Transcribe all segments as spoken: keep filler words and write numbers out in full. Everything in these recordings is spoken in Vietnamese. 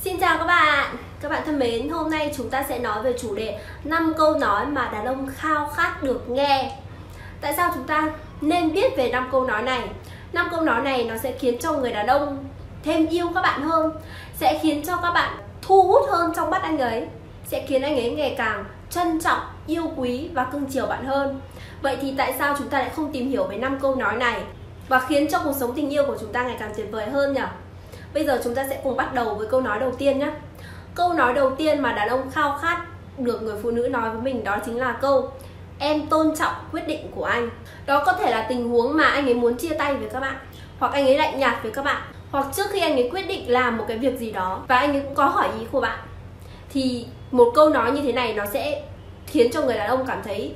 Xin chào các bạn. Các bạn thân mến, hôm nay chúng ta sẽ nói về chủ đề năm câu nói mà đàn ông khao khát được nghe. Tại sao chúng ta nên biết về năm câu nói này? năm câu nói này nó sẽ khiến cho người đàn ông thêm yêu các bạn hơn, sẽ khiến cho các bạn thu hút hơn trong mắt anh ấy, sẽ khiến anh ấy ngày càng trân trọng, yêu quý và cưng chiều bạn hơn. Vậy thì tại sao chúng ta lại không tìm hiểu về năm câu nói này và khiến cho cuộc sống tình yêu của chúng ta ngày càng tuyệt vời hơn nhỉ? Bây giờ chúng ta sẽ cùng bắt đầu với câu nói đầu tiên nhé. Câu nói đầu tiên mà đàn ông khao khát được người phụ nữ nói với mình đó chính là câu em tôn trọng quyết định của anh. Đó có thể là tình huống mà anh ấy muốn chia tay với các bạn, hoặc anh ấy lạnh nhạt với các bạn, hoặc trước khi anh ấy quyết định làm một cái việc gì đó và anh ấy cũng có hỏi ý của bạn, thì một câu nói như thế này nó sẽ khiến cho người đàn ông cảm thấy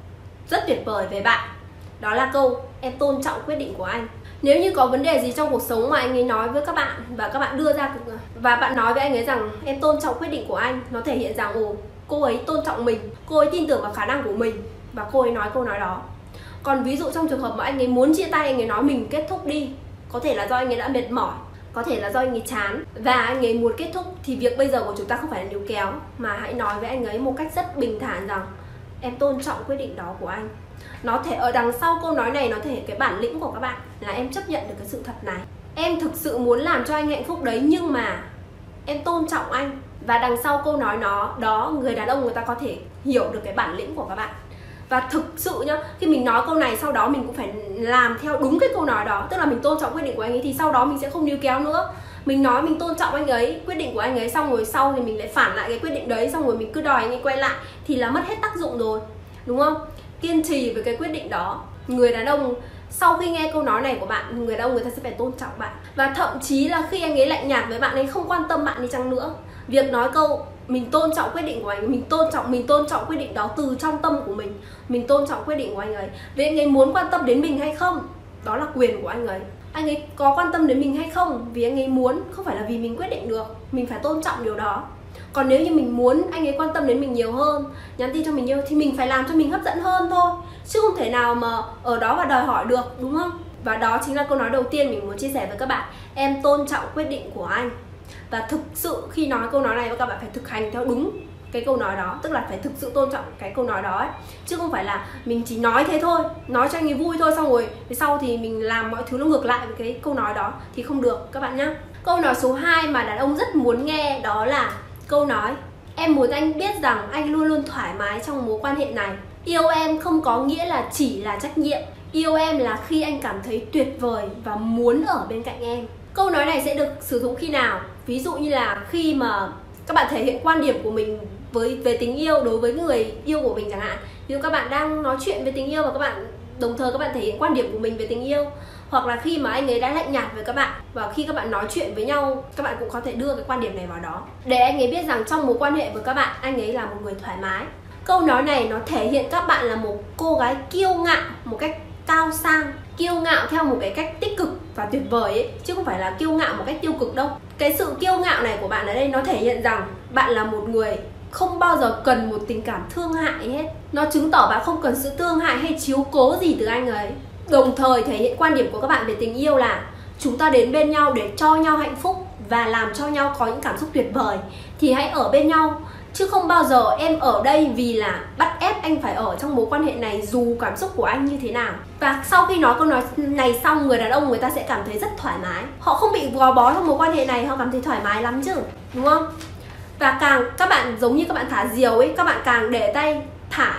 rất tuyệt vời về bạn. Đó là câu em tôn trọng quyết định của anh. Nếu như có vấn đề gì trong cuộc sống mà anh ấy nói với các bạn và các bạn đưa ra và bạn nói với anh ấy rằng em tôn trọng quyết định của anh, nó thể hiện rằng ồ, cô ấy tôn trọng mình, cô ấy tin tưởng vào khả năng của mình và cô ấy nói câu nói đó. Còn ví dụ trong trường hợp mà anh ấy muốn chia tay, anh ấy nói mình kết thúc đi, có thể là do anh ấy đã mệt mỏi, có thể là do anh ấy chán và anh ấy muốn kết thúc, thì việc bây giờ của chúng ta không phải là níu kéo, mà hãy nói với anh ấy một cách rất bình thản rằng em tôn trọng quyết định đó của anh. Nó thể ở đằng sau câu nói này nó thể hiện cái bản lĩnh của các bạn là em chấp nhận được cái sự thật này. Em thực sự muốn làm cho anh hạnh phúc đấy, nhưng mà em tôn trọng anh. Và đằng sau câu nói nó đó, người đàn ông người ta có thể hiểu được cái bản lĩnh của các bạn. Và thực sự nhá, khi mình nói câu này sau đó mình cũng phải làm theo đúng cái câu nói đó. Tức là mình tôn trọng quyết định của anh ấy, thì sau đó mình sẽ không níu kéo nữa. Mình nói mình tôn trọng anh ấy, quyết định của anh ấy, xong rồi sau thì mình lại phản lại cái quyết định đấy, xong rồi mình cứ đòi anh ấy quay lại, thì là mất hết tác dụng rồi, đúng không? Kiên trì với cái quyết định đó. Người đàn ông sau khi nghe câu nói này của bạn, người đàn ông người ta sẽ phải tôn trọng bạn. Và thậm chí là khi anh ấy lạnh nhạt với bạn ấy, không quan tâm bạn đi chăng nữa, việc nói câu mình tôn trọng quyết định của anh, mình tôn trọng mình tôn trọng quyết định đó từ trong tâm của mình, mình tôn trọng quyết định của anh ấy. Vì anh ấy muốn quan tâm đến mình hay không, đó là quyền của anh ấy. Anh ấy có quan tâm đến mình hay không vì anh ấy muốn, không phải là vì mình quyết định được. Mình phải tôn trọng điều đó. Còn nếu như mình muốn anh ấy quan tâm đến mình nhiều hơn, nhắn tin cho mình nhiều, thì mình phải làm cho mình hấp dẫn hơn thôi, chứ không thể nào mà ở đó và đòi hỏi được, đúng không? Và đó chính là câu nói đầu tiên mình muốn chia sẻ với các bạn. Em tôn trọng quyết định của anh. Và thực sự khi nói câu nói này các bạn phải thực hành theo đúng cái câu nói đó. Tức là phải thực sự tôn trọng cái câu nói đó ấy. Chứ không phải là mình chỉ nói thế thôi, nói cho anh ấy vui thôi, xong rồi sau thì mình làm mọi thứ nó ngược lại với cái câu nói đó, thì không được các bạn nhé. Câu nói số hai mà đàn ông rất muốn nghe đó là câu nói em muốn anh biết rằng anh luôn luôn thoải mái trong mối quan hệ này. Yêu em không có nghĩa là chỉ là trách nhiệm. Yêu em là khi anh cảm thấy tuyệt vời và muốn ở bên cạnh em. Câu nói này sẽ được sử dụng khi nào? Ví dụ như là khi mà các bạn thể hiện quan điểm của mình với về tình yêu đối với người yêu của mình chẳng hạn. Ví dụ các bạn đang nói chuyện về tình yêu và các bạn đồng thời các bạn thể hiện quan điểm của mình về tình yêu. Hoặc là khi mà anh ấy đã lạnh nhạt với các bạn, và khi các bạn nói chuyện với nhau, các bạn cũng có thể đưa cái quan điểm này vào đó, để anh ấy biết rằng trong mối quan hệ với các bạn, anh ấy là một người thoải mái. Câu nói này nó thể hiện các bạn là một cô gái kiêu ngạo một cách cao sang, kiêu ngạo theo một cái cách tích cực và tuyệt vời ấy, chứ không phải là kiêu ngạo một cách tiêu cực đâu. Cái sự kiêu ngạo này của bạn ở đây nó thể hiện rằng bạn là một người không bao giờ cần một tình cảm thương hại hết. Nó chứng tỏ bạn không cần sự thương hại hay chiếu cố gì từ anh ấy. Đồng thời thể hiện quan điểm của các bạn về tình yêu là chúng ta đến bên nhau để cho nhau hạnh phúc và làm cho nhau có những cảm xúc tuyệt vời, thì hãy ở bên nhau. Chứ không bao giờ em ở đây vì là bắt ép anh phải ở trong mối quan hệ này dù cảm xúc của anh như thế nào. Và sau khi nói câu nói này xong, người đàn ông người ta sẽ cảm thấy rất thoải mái. Họ không bị gò bó trong mối quan hệ này, họ cảm thấy thoải mái lắm chứ, đúng không? Và càng các bạn giống như các bạn thả diều ấy, các bạn càng để tay thả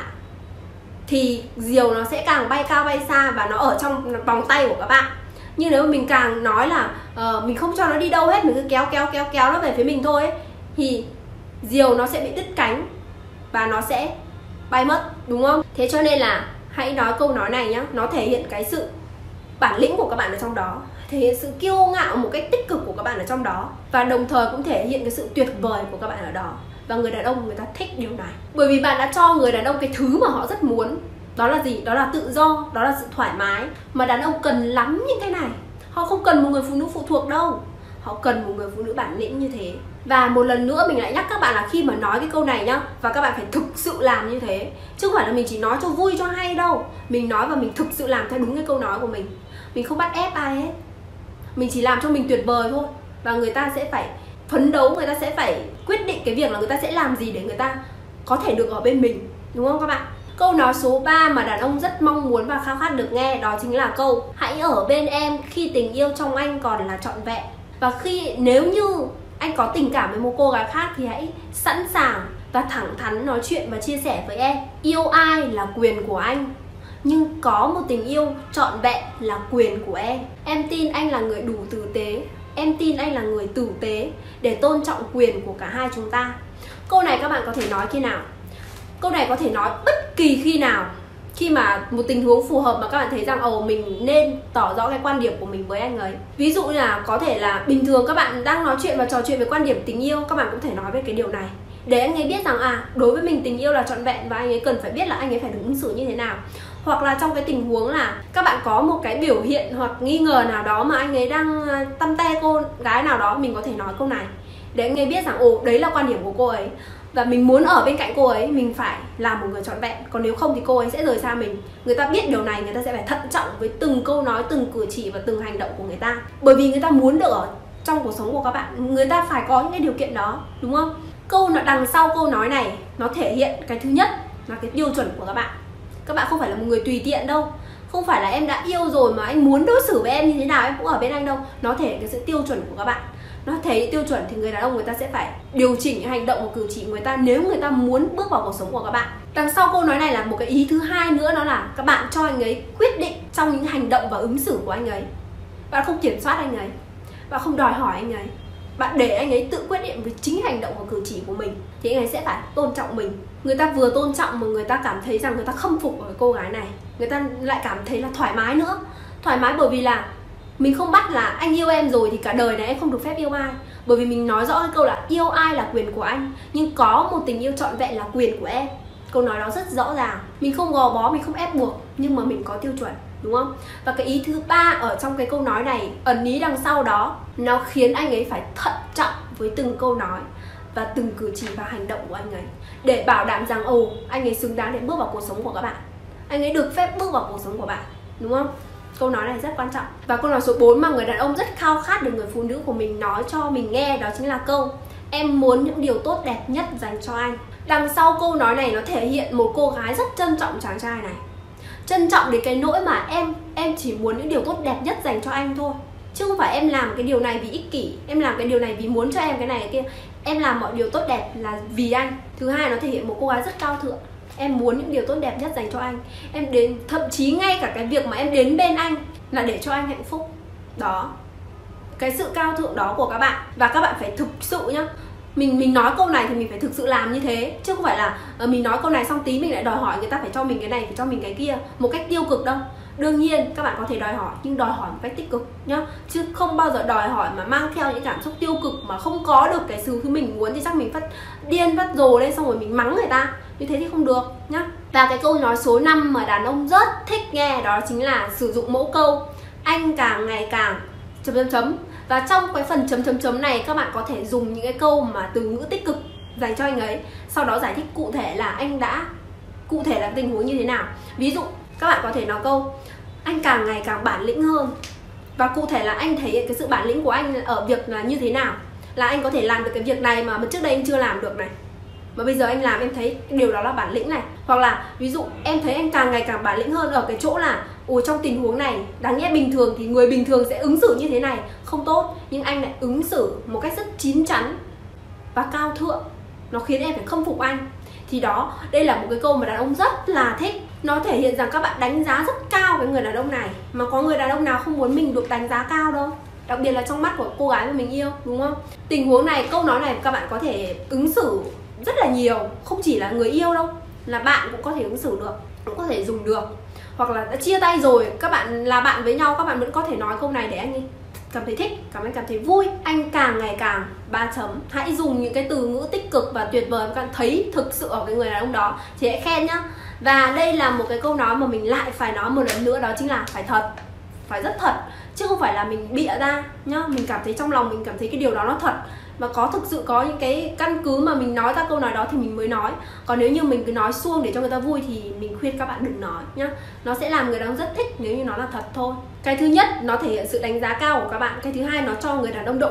thì diều nó sẽ càng bay cao bay xa và nó ở trong vòng tay của các bạn. Nhưng nếu mà mình càng nói là uh, mình không cho nó đi đâu hết, mình cứ kéo kéo kéo kéo nó về phía mình thôi ấy, thì diều nó sẽ bị đứt cánh và nó sẽ bay mất, đúng không? Thế cho nên là hãy nói câu nói này nhá. Nó thể hiện cái sự bản lĩnh của các bạn ở trong đó, thể hiện sự kiêu ngạo một cách tích cực của các bạn ở trong đó, và đồng thời cũng thể hiện cái sự tuyệt vời của các bạn ở đó. Và người đàn ông người ta thích điều này, bởi vì bạn đã cho người đàn ông cái thứ mà họ rất muốn. Đó là gì? Đó là tự do, đó là sự thoải mái. Mà đàn ông cần lắm những cái này. Họ không cần một người phụ nữ phụ thuộc đâu, họ cần một người phụ nữ bản lĩnh như thế. Và một lần nữa mình lại nhắc các bạn là khi mà nói cái câu này nhá, và các bạn phải thực sự làm như thế, chứ không phải là mình chỉ nói cho vui cho hay đâu. Mình nói và mình thực sự làm theo đúng cái câu nói của mình. Mình không bắt ép ai hết, mình chỉ làm cho mình tuyệt vời thôi. Và người ta sẽ phải phấn đấu, người ta sẽ phải quyết định cái việc là người ta sẽ làm gì để người ta có thể được ở bên mình, đúng không các bạn? Câu nói số ba mà đàn ông rất mong muốn và khao khát được nghe đó chính là câu: hãy ở bên em khi tình yêu trong anh còn là trọn vẹn. Và khi nếu như anh có tình cảm với một cô gái khác thì hãy sẵn sàng và thẳng thắn nói chuyện và chia sẻ với em. Yêu ai là quyền của anh, nhưng có một tình yêu trọn vẹn là quyền của em. Em tin anh là người đủ tử tế, em tin anh là người tử tế để tôn trọng quyền của cả hai chúng ta. Câu này các bạn có thể nói khi nào? Câu này có thể nói bất kỳ khi nào. Khi mà một tình huống phù hợp mà các bạn thấy rằng ồ mình nên tỏ rõ cái quan điểm của mình với anh ấy. Ví dụ như là có thể là bình thường các bạn đang nói chuyện và trò chuyện về quan điểm tình yêu, các bạn cũng thể nói về cái điều này để anh ấy biết rằng à, đối với mình tình yêu là trọn vẹn và anh ấy cần phải biết là anh ấy phải ứng xử như thế nào. Hoặc là trong cái tình huống là các bạn có một cái biểu hiện hoặc nghi ngờ nào đó mà anh ấy đang tăm te cô gái nào đó, mình có thể nói câu này để anh ấy biết rằng ồ đấy là quan điểm của cô ấy và mình muốn ở bên cạnh cô ấy, mình phải là một người trọn vẹn. Còn nếu không thì cô ấy sẽ rời xa mình. Người ta biết điều này, người ta sẽ phải thận trọng với từng câu nói, từng cử chỉ và từng hành động của người ta. Bởi vì người ta muốn được ở trong cuộc sống của các bạn, người ta phải có những cái điều kiện đó, đúng không? Câu nói đằng sau câu nói này nó thể hiện cái thứ nhất là cái tiêu chuẩn của các bạn. Các bạn không phải là một người tùy tiện đâu. Không phải là em đã yêu rồi mà anh muốn đối xử với em như thế nào em cũng ở bên anh đâu. Nó thể hiện cái sự tiêu chuẩn của các bạn. Nó thể hiện tiêu chuẩn thì người đàn ông người ta sẽ phải điều chỉnh hành động và cử chỉ của người ta nếu người ta muốn bước vào cuộc sống của các bạn. Đằng sau câu nói này là một cái ý thứ hai nữa, đó là các bạn cho anh ấy quyết định trong những hành động và ứng xử của anh ấy. Bạn không kiểm soát anh ấy, bạn không đòi hỏi anh ấy, bạn để anh ấy tự quyết định với chính hành động và cử chỉ của mình thì anh ấy sẽ phải tôn trọng mình. Người ta vừa tôn trọng mà người ta cảm thấy rằng người ta khâm phục ở cô gái này, người ta lại cảm thấy là thoải mái nữa. Thoải mái bởi vì là mình không bắt là anh yêu em rồi thì cả đời này em không được phép yêu ai. Bởi vì mình nói rõ cái câu là yêu ai là quyền của anh, nhưng có một tình yêu trọn vẹn là quyền của em. Câu nói đó rất rõ ràng. Mình không gò bó, mình không ép buộc, nhưng mà mình có tiêu chuẩn, đúng không? Và cái ý thứ ba ở trong cái câu nói này, ẩn ý đằng sau đó, nó khiến anh ấy phải thận trọng với từng câu nói và từng cử chỉ và hành động của anh ấy để bảo đảm rằng ồ, anh ấy xứng đáng để bước vào cuộc sống của các bạn, anh ấy được phép bước vào cuộc sống của bạn, đúng không? Câu nói này rất quan trọng. Và câu nói số bốn mà người đàn ông rất khao khát được người phụ nữ của mình nói cho mình nghe, đó chính là câu: em muốn những điều tốt đẹp nhất dành cho anh. Đằng sau câu nói này nó thể hiện một cô gái rất trân trọng chàng trai này. Trân trọng đến cái nỗi mà em em chỉ muốn những điều tốt đẹp nhất dành cho anh thôi. Chứ không phải em làm cái điều này vì ích kỷ, em làm cái điều này vì muốn cho em cái này cái kia. Em làm mọi điều tốt đẹp là vì anh. Thứ hai, nó thể hiện một cô gái rất cao thượng. Em muốn những điều tốt đẹp nhất dành cho anh. Em đến, thậm chí ngay cả cái việc mà em đến bên anh là để cho anh hạnh phúc. Đó, cái sự cao thượng đó của các bạn. Và các bạn phải thực sự nhá, Mình mình nói câu này thì mình phải thực sự làm như thế. Chứ không phải là uh, mình nói câu này xong tí mình lại đòi hỏi người ta phải cho mình cái này, phải cho mình cái kia một cách tiêu cực đâu. Đương nhiên các bạn có thể đòi hỏi, nhưng đòi hỏi một cách tích cực nhá. Chứ không bao giờ đòi hỏi mà mang theo những cảm xúc tiêu cực mà không có được cái thứ mình muốn thì chắc mình phát điên phát rồ lên xong rồi mình mắng người ta. Như thế thì không được nhá. Và cái câu nói số năm mà đàn ông rất thích nghe đó chính là sử dụng mẫu câu: anh càng ngày càng chấm chấm chấm. Và trong cái phần chấm chấm chấm này các bạn có thể dùng những cái câu mà từ ngữ tích cực dành cho anh ấy, sau đó giải thích cụ thể là anh đã cụ thể là tình huống như thế nào. Ví dụ các bạn có thể nói câu: anh càng ngày càng bản lĩnh hơn. Và cụ thể là anh thể hiện cái sự bản lĩnh của anh ở việc là như thế nào, là anh có thể làm được cái việc này mà trước đây anh chưa làm được này, mà bây giờ anh làm em thấy điều đó là bản lĩnh này. Hoặc là ví dụ em thấy anh càng ngày càng bản lĩnh hơn ở cái chỗ là ồ, trong tình huống này đáng nhẽ bình thường thì người bình thường sẽ ứng xử như thế này, không tốt, nhưng anh lại ứng xử một cách rất chín chắn và cao thượng, nó khiến em phải khâm phục anh. Thì đó, đây là một cái câu mà đàn ông rất là thích. Nó thể hiện rằng các bạn đánh giá rất cao cái người đàn ông này. Mà có người đàn ông nào không muốn mình được đánh giá cao đâu, đặc biệt là trong mắt của cô gái mà mình yêu, đúng không? Tình huống này, câu nói này các bạn có thể ứng xử rất là nhiều, không chỉ là người yêu đâu, là bạn cũng có thể ứng xử được, cũng có thể dùng được. Hoặc là đã chia tay rồi, các bạn là bạn với nhau, các bạn vẫn có thể nói câu này để anh ấy cảm thấy thích, cảm thấy cảm thấy vui. Anh càng ngày càng ba chấm. Hãy dùng những cái từ ngữ tích cực và tuyệt vời, các bạn thấy thực sự ở cái người đàn ông đó thì hãy khen nhá. Và đây là một cái câu nói mà mình lại phải nói một lần nữa, đó chính là phải thật, phải rất thật, chứ không phải là mình bịa ra nhá. Mình cảm thấy trong lòng mình cảm thấy cái điều đó nó thật, mà có thực sự có những cái căn cứ mà mình nói ra câu nói đó thì mình mới nói. Còn nếu như mình cứ nói suông để cho người ta vui thì mình khuyên các bạn đừng nói nhá. Nó sẽ làm người đàn ông rất thích nếu như nó là thật thôi. Cái thứ nhất, nó thể hiện sự đánh giá cao của các bạn. Cái thứ hai, nó cho người đàn ông động lực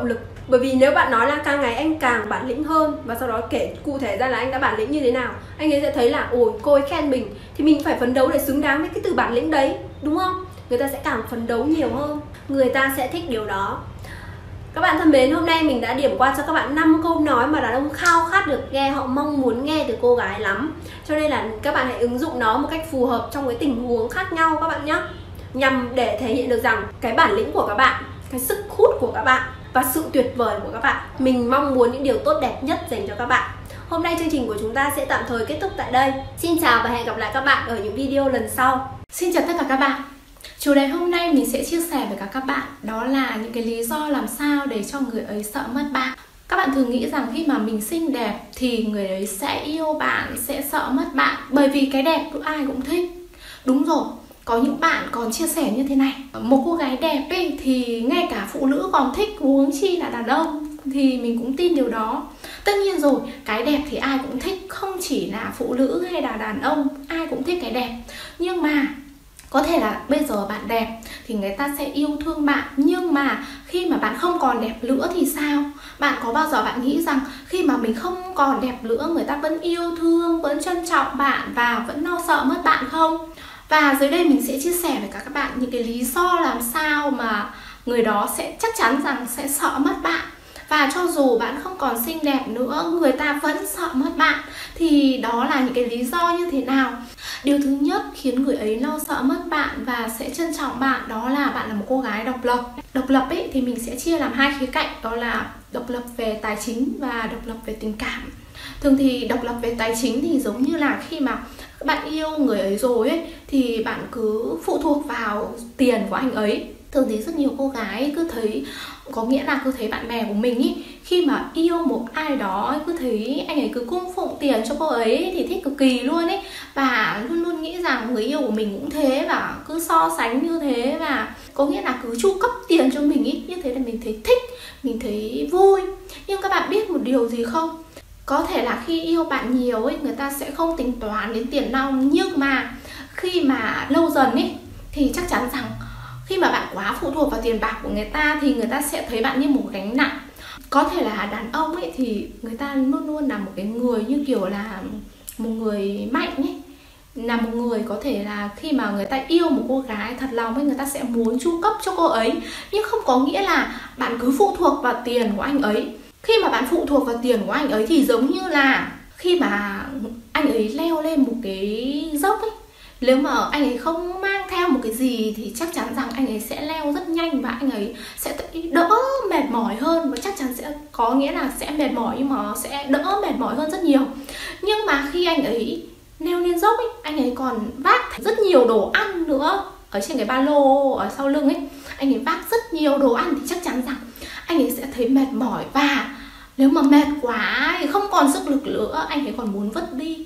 Bởi vì nếu bạn nói là càng ngày anh càng bản lĩnh hơn, và sau đó kể cụ thể ra là anh đã bản lĩnh như thế nào, anh ấy sẽ thấy là ôi cô ấy khen mình thì mình phải phấn đấu để xứng đáng với cái từ bản lĩnh đấy, đúng không? Người ta sẽ càng phấn đấu nhiều hơn, người ta sẽ thích điều đó. Các bạn thân mến, hôm nay mình đã điểm qua cho các bạn năm câu nói mà đàn ông khao khát được nghe, họ mong muốn nghe từ cô gái lắm. Cho nên là các bạn hãy ứng dụng nó một cách phù hợp trong cái tình huống khác nhau các bạn nhé, nhằm để thể hiện được rằng cái bản lĩnh của các bạn, cái sức hút của các bạn và sự tuyệt vời của các bạn. Mình mong muốn những điều tốt đẹp nhất dành cho các bạn. Hôm nay chương trình của chúng ta sẽ tạm thời kết thúc tại đây. Xin chào và hẹn gặp lại các bạn ở những video lần sau. Xin chào tất cả các bạn. Chủ đề hôm nay mình sẽ chia sẻ với cả các bạn đó là những cái lý do làm sao để cho người ấy sợ mất bạn. Các bạn thường nghĩ rằng khi mà mình xinh đẹp thì người ấy sẽ yêu bạn, sẽ sợ mất bạn, bởi vì cái đẹp ai cũng thích. Đúng rồi, có những bạn còn chia sẻ như thế này: một cô gái đẹp ấy thì ngay cả phụ nữ còn thích, huống chi là đàn ông. Thì mình cũng tin điều đó. Tất nhiên rồi, cái đẹp thì ai cũng thích, không chỉ là phụ nữ hay là đàn ông, ai cũng thích cái đẹp. Nhưng mà có thể là bây giờ bạn đẹp thì người ta sẽ yêu thương bạn, nhưng mà khi mà bạn không còn đẹp nữa thì sao? Bạn có bao giờ bạn nghĩ rằng khi mà mình không còn đẹp nữa, người ta vẫn yêu thương, vẫn trân trọng bạn và vẫn lo sợ mất bạn không? Và dưới đây mình sẽ chia sẻ với các bạn những cái lý do làm sao mà người đó sẽ chắc chắn rằng sẽ sợ mất bạn. Và cho dù bạn không còn xinh đẹp nữa, người ta vẫn sợ mất bạn. Thì đó là những cái lý do như thế nào? Điều thứ nhất khiến người ấy lo sợ mất bạn và sẽ trân trọng bạn đó là bạn là một cô gái độc lập. Độc lập ấy thì mình sẽ chia làm hai khía cạnh, đó là độc lập về tài chính và độc lập về tình cảm. Thường thì độc lập về tài chính thì giống như là khi mà bạn yêu người ấy rồi ấy, thì bạn cứ phụ thuộc vào tiền của anh ấy. Thường thì rất nhiều cô gái cứ thấy, có nghĩa là cứ thấy bạn bè của mình ý, khi mà yêu một ai đó cứ thấy anh ấy cứ cung phụng tiền cho cô ấy thì thích cực kỳ luôn ấy. Và luôn luôn nghĩ rằng người yêu của mình cũng thế, và cứ so sánh như thế, và có nghĩa là cứ chu cấp tiền cho mình ý. Như thế là mình thấy thích, mình thấy vui. Nhưng các bạn biết một điều gì không? Có thể là khi yêu bạn nhiều ấy, người ta sẽ không tính toán đến tiền nong. Nhưng mà khi mà lâu dần ấy thì chắc chắn rằng khi mà bạn quá phụ thuộc vào tiền bạc của người ta thì người ta sẽ thấy bạn như một gánh nặng. Có thể là đàn ông ấy thì người ta luôn luôn là một cái người như kiểu là một người mạnh ấy, là một người có thể là khi mà người ta yêu một cô gái thật lòng ấy, người ta sẽ muốn chu cấp cho cô ấy. Nhưng không có nghĩa là bạn cứ phụ thuộc vào tiền của anh ấy. Khi mà bạn phụ thuộc vào tiền của anh ấy thì giống như là khi mà anh ấy leo lên một cái dốc ấy, nếu mà anh ấy không mang theo một cái gì thì chắc chắn rằng anh ấy sẽ leo rất nhanh và anh ấy sẽ đỡ mệt mỏi hơn. Và chắc chắn sẽ có nghĩa là sẽ mệt mỏi nhưng mà sẽ đỡ mệt mỏi hơn rất nhiều. Nhưng mà khi anh ấy leo lên dốc ấy, anh ấy còn vác rất nhiều đồ ăn nữa ở trên cái ba lô ở sau lưng ấy. Anh ấy vác rất nhiều đồ ăn thì chắc chắn rằng anh ấy sẽ thấy mệt mỏi. Và nếu mà mệt quá thì không còn sức lực nữa, anh ấy còn muốn vứt đi.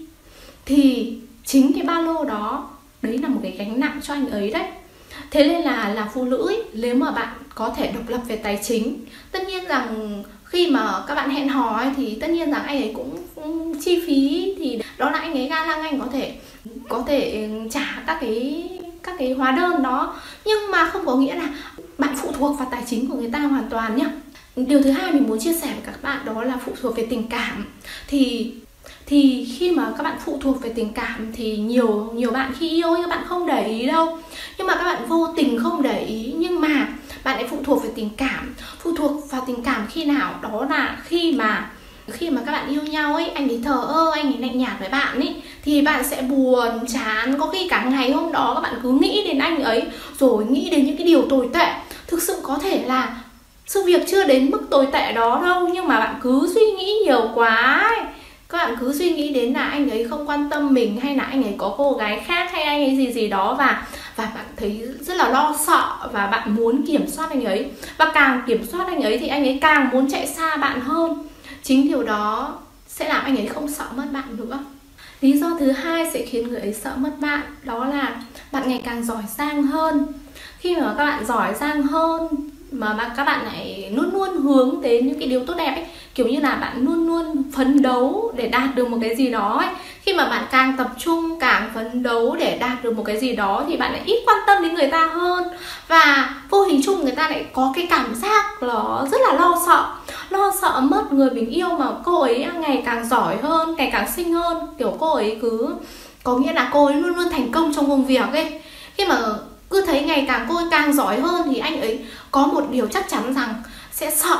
Thì chính cái ba lô đó, đấy là một cái gánh nặng cho anh ấy đấy. Thế nên là là phụ nữ ấy, nếu mà bạn có thể độc lập về tài chính, tất nhiên rằng khi mà các bạn hẹn hò ấy, thì tất nhiên rằng anh ấy cũng, cũng chi phí thì đó là anh ấy ga lăng, anh có thể có thể trả các cái các cái hóa đơn đó. Nhưng mà không có nghĩa là bạn phụ thuộc vào tài chính của người ta hoàn toàn nhá. Điều thứ hai mình muốn chia sẻ với các bạn đó là phụ thuộc về tình cảm. Thì Thì khi mà các bạn phụ thuộc về tình cảm thì nhiều nhiều bạn khi yêu các bạn không để ý đâu. Nhưng mà các bạn vô tình không để ý, nhưng mà bạn lại phụ thuộc về tình cảm. Phụ thuộc vào tình cảm khi nào? Đó là khi mà khi mà các bạn yêu nhau ấy, anh ấy thờ ơ, anh ấy lạnh nhạt với bạn ấy, thì bạn sẽ buồn, chán. Có khi cả ngày hôm đó các bạn cứ nghĩ đến anh ấy, rồi nghĩ đến những cái điều tồi tệ. Thực sự có thể là sự việc chưa đến mức tồi tệ đó đâu, nhưng mà bạn cứ suy nghĩ nhiều quá ấy. Các bạn cứ suy nghĩ đến là anh ấy không quan tâm mình, hay là anh ấy có cô gái khác, hay anh ấy gì gì đó, và và bạn thấy rất là lo sợ và bạn muốn kiểm soát anh ấy. Và càng kiểm soát anh ấy thì anh ấy càng muốn chạy xa bạn hơn. Chính điều đó sẽ làm anh ấy không sợ mất bạn nữa. Lý do thứ hai sẽ khiến người ấy sợ mất bạn đó là bạn ngày càng giỏi giang hơn. Khi mà các bạn giỏi giang hơn, mà bạn, các bạn lại luôn luôn hướng đến những cái điều tốt đẹp ấy, kiểu như là bạn luôn luôn phấn đấu để đạt được một cái gì đó ấy. Khi mà bạn càng tập trung, càng phấn đấu để đạt được một cái gì đó thì bạn lại ít quan tâm đến người ta hơn. Và vô hình chung người ta lại có cái cảm giác nó rất là lo sợ. Lo sợ mất người mình yêu mà cô ấy ngày càng giỏi hơn, ngày càng xinh hơn. Kiểu cô ấy cứ, có nghĩa là cô ấy luôn luôn thành công trong công việc ấy. Khi mà cứ thấy ngày càng cô ấy càng giỏi hơn thì anh ấy có một điều chắc chắn rằng sẽ sợ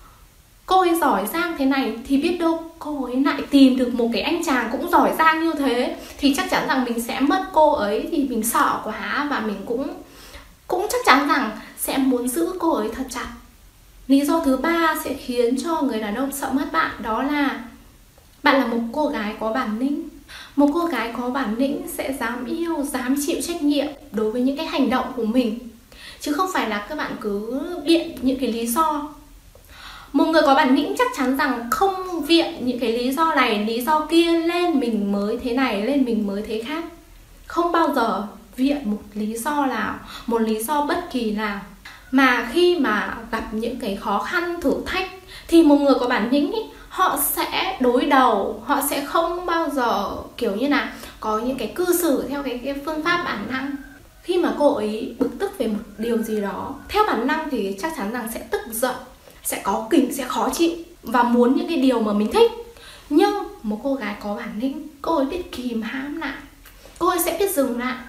cô ấy giỏi giang thế này thì biết đâu cô ấy lại tìm được một cái anh chàng cũng giỏi giang như thế, thì chắc chắn rằng mình sẽ mất cô ấy, thì mình sợ quá và mình cũng cũng chắc chắn rằng sẽ muốn giữ cô ấy thật chặt. Lý do thứ ba sẽ khiến cho người đàn ông sợ mất bạn, đó là bạn là một cô gái có bản lĩnh. Một cô gái có bản lĩnh sẽ dám yêu, dám chịu trách nhiệm đối với những cái hành động của mình, chứ không phải là các bạn cứ biện những cái lý do. Một người có bản lĩnh chắc chắn rằng không viện những cái lý do này, lý do kia lên mình mới thế này, lên mình mới thế khác. Không bao giờ viện một lý do nào, một lý do bất kỳ nào. Mà khi mà gặp những cái khó khăn, thử thách thì một người có bản lĩnh ý, họ sẽ đối đầu, họ sẽ không bao giờ kiểu như là có những cái cư xử theo cái, cái phương pháp bản năng. Khi mà cô ấy bực tức về một điều gì đó, theo bản năng thì chắc chắn rằng sẽ tức giận, sẽ có kỉnh, sẽ khó chịu và muốn những cái điều mà mình thích. Nhưng một cô gái có bản lĩnh, cô ấy biết kìm hãm lại, cô ấy sẽ biết dừng lại.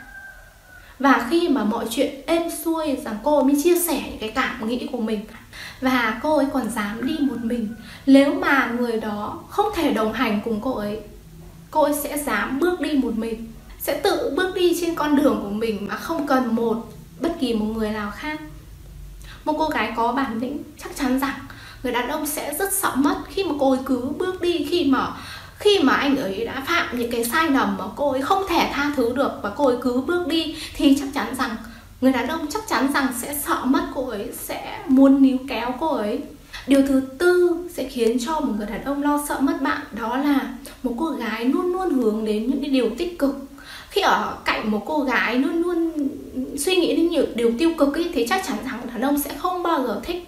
Và khi mà mọi chuyện êm xuôi rằng cô ấy mới chia sẻ những cái cảm nghĩ của mình. Và cô ấy còn dám đi một mình. Nếu mà người đó không thể đồng hành cùng cô ấy, cô ấy sẽ dám bước đi một mình, sẽ tự bước đi trên con đường của mình mà không cần một bất kỳ một người nào khác. Một cô gái có bản lĩnh chắc chắn rằng người đàn ông sẽ rất sợ mất khi mà cô ấy cứ bước đi, khi mà khi mà anh ấy đã phạm những cái sai lầm mà cô ấy không thể tha thứ được và cô ấy cứ bước đi, thì chắc chắn rằng người đàn ông chắc chắn rằng sẽ sợ mất cô ấy, sẽ muốn níu kéo cô ấy. Điều thứ tư sẽ khiến cho một người đàn ông lo sợ mất bạn, đó là một cô gái luôn luôn hướng đến những cái điều tích cực. Khi ở cạnh một cô gái luôn luôn suy nghĩ đến nhiều điều tiêu cực ấy, thì chắc chắn rằng đàn ông sẽ không bao giờ thích.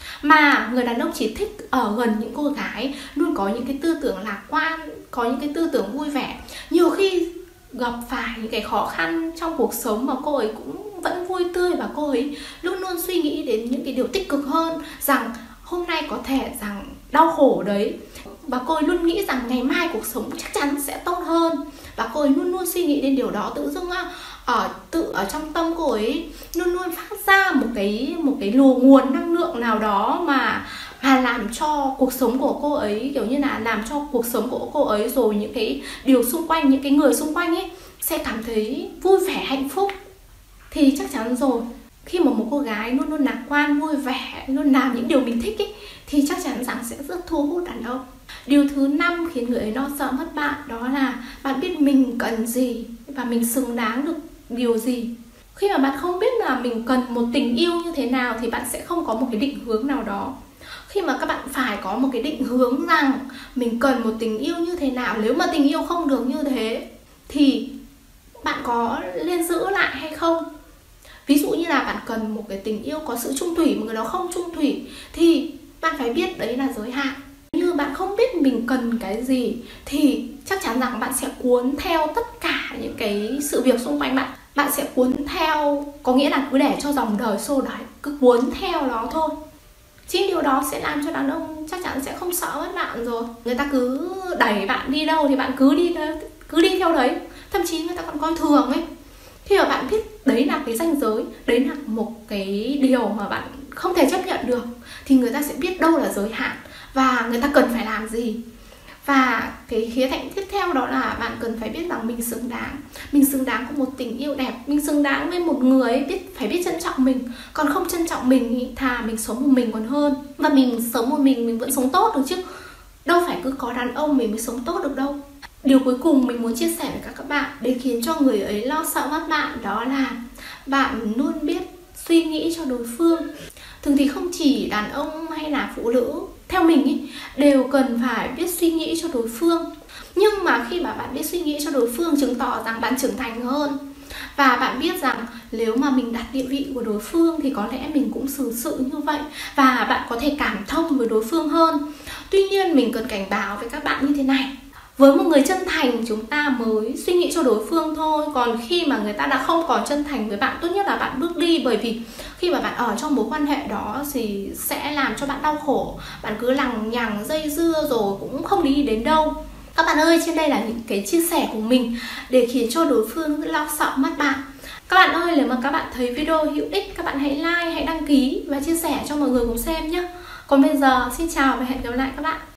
Mà người đàn ông chỉ thích ở gần những cô gái luôn có những cái tư tưởng lạc quan, có những cái tư tưởng vui vẻ. Nhiều khi gặp phải những cái khó khăn trong cuộc sống mà cô ấy cũng vẫn vui tươi, và cô ấy luôn luôn suy nghĩ đến những cái điều tích cực hơn, rằng hôm nay có thể rằng đau khổ đấy, và cô ấy luôn nghĩ rằng ngày mai cuộc sống chắc chắn sẽ tốt hơn. Và cô ấy luôn luôn suy nghĩ đến điều đó, tự dưng ở tự ở trong tâm cô ấy luôn luôn phát ra một cái một cái luồng nguồn năng lượng nào đó mà mà làm cho cuộc sống của cô ấy, kiểu như là làm cho cuộc sống của cô ấy rồi những cái điều xung quanh, những cái người xung quanh ấy sẽ cảm thấy vui vẻ, hạnh phúc. Thì chắc chắn rồi, khi mà một cô gái luôn luôn lạc quan, vui vẻ, luôn làm những điều mình thích ấy, thì chắc chắn rằng sẽ rất thu hút đàn ông. Điều thứ năm khiến người ấy lo sợ mất bạn, đó là bạn biết mình cần gì và mình xứng đáng được điều gì. Khi mà bạn không biết là mình cần một tình yêu như thế nào thì bạn sẽ không có một cái định hướng nào đó. Khi mà các bạn phải có một cái định hướng rằng mình cần một tình yêu như thế nào, nếu mà tình yêu không được như thế thì bạn có nên giữ lại hay không. Ví dụ như là bạn cần một cái tình yêu có sự chung thủy mà người đó không chung thủy, thì bạn phải biết đấy là giới hạn. Như bạn không biết mình cần cái gì thì chắc chắn rằng bạn sẽ cuốn theo tất cả những cái sự việc xung quanh bạn. Bạn sẽ cuốn theo, có nghĩa là cứ để cho dòng đời xô đẩy, cứ cuốn theo nó thôi. Chính điều đó sẽ làm cho đàn ông chắc chắn sẽ không sợ mất bạn rồi. Người ta cứ đẩy bạn đi đâu thì bạn cứ đi cứ đi theo đấy. Thậm chí người ta còn coi thường ấy. Khi mà bạn biết đấy là cái ranh giới, đấy là một cái điều mà bạn không thể chấp nhận được, thì người ta sẽ biết đâu là giới hạn và người ta cần phải làm gì. Và cái khía cạnh tiếp theo đó là bạn cần phải biết rằng mình xứng đáng. Mình xứng đáng có một tình yêu đẹp. Mình xứng đáng với một người ấy, biết phải biết trân trọng mình. Còn không trân trọng mình thì thà mình sống một mình còn hơn. Và mình sống một mình mình vẫn sống tốt được chứ. Đâu phải cứ có đàn ông mình mới sống tốt được đâu. Điều cuối cùng mình muốn chia sẻ với các bạn để khiến cho người ấy lo sợ mất bạn, đó là bạn luôn biết suy nghĩ cho đối phương. Thường thì không chỉ đàn ông hay là phụ nữ, theo mình ý, đều cần phải biết suy nghĩ cho đối phương. Nhưng mà khi mà bạn biết suy nghĩ cho đối phương chứng tỏ rằng bạn trưởng thành hơn. Và bạn biết rằng nếu mà mình đặt địa vị của đối phương thì có lẽ mình cũng xử sự như vậy, và bạn có thể cảm thông với đối phương hơn. Tuy nhiên mình cần cảnh báo với các bạn như thế này: với một người chân thành, chúng ta mới suy nghĩ cho đối phương thôi. Còn khi mà người ta đã không còn chân thành với bạn, tốt nhất là bạn bước đi. Bởi vì khi mà bạn ở trong mối quan hệ đó thì sẽ làm cho bạn đau khổ. Bạn cứ lằng nhằng dây dưa rồi cũng không đi đến đâu. Các bạn ơi, trên đây là những cái chia sẻ của mình để khiến cho đối phương lo sợ mất bạn. Các bạn ơi, nếu mà các bạn thấy video hữu ích, các bạn hãy like, hãy đăng ký và chia sẻ cho mọi người cùng xem nhé. Còn bây giờ, xin chào và hẹn gặp lại các bạn.